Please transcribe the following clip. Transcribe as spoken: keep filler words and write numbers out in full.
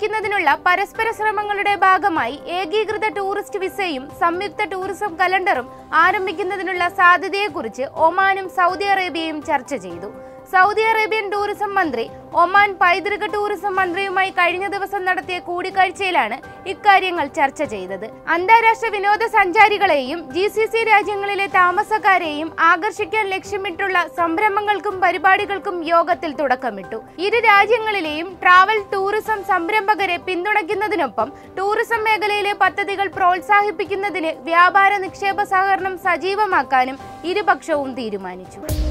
പരിഷ്കരിക്കുന്നതിനുള്ള പരസ്പര ശ്രമങ്ങളുടെ ഭാഗമായി ഏകീകൃത ടൂറിസ്റ്റ് വിസയും സംയുക്ത ടൂറിസം കലണ്ടറും ആരംഭിക്കുന്നതിനുള്ള സാധ്യതയെക്കുറിച്ച് ഒമാനും സൗദി അറേബ്യയും ചർച്ച ചെയ്തു. സൗദി അറേബ്യൻ ടൂറിസം മന്ത്രി ഒമാൻ പൈതൃക ടൂറിസം മന്ത്രിയുമായി കഴിഞ്ഞ ദിവസം നടത്തിയ കൂടിക്കാഴ്ചയിലാണ് ഇക്കാര്യങ്ങൾ ചർച്ച ചെയ്തത്. അന്താരാഷ്ട്ര വിനോദസഞ്ചാരികളെയും ജി സി സി രാജ്യങ്ങളിലെ താമസക്കാരെയും ആകർഷിക്കാൻ ലക്ഷ്യമിട്ടുള്ള സംരംഭങ്ങൾക്കും പരിപാടികൾക്കും യോഗത്തിൽ തുടക്കമിട്ടു. ഇരു രാജ്യങ്ങളിലെയും ട്രാവൽ ടൂറിസം സംരംഭകരെ പിന്തുണയ്ക്കുന്നതിനൊപ്പം ടൂറിസം മേഖലയിലെ പദ്ധതികൾ പ്രോത്സാഹിപ്പിക്കുന്നതിന് വ്യാപാര നിക്ഷേപ സഹകരണം സജീവമാക്കാനും ഇരുപക്ഷവും തീരുമാനിച്ചു.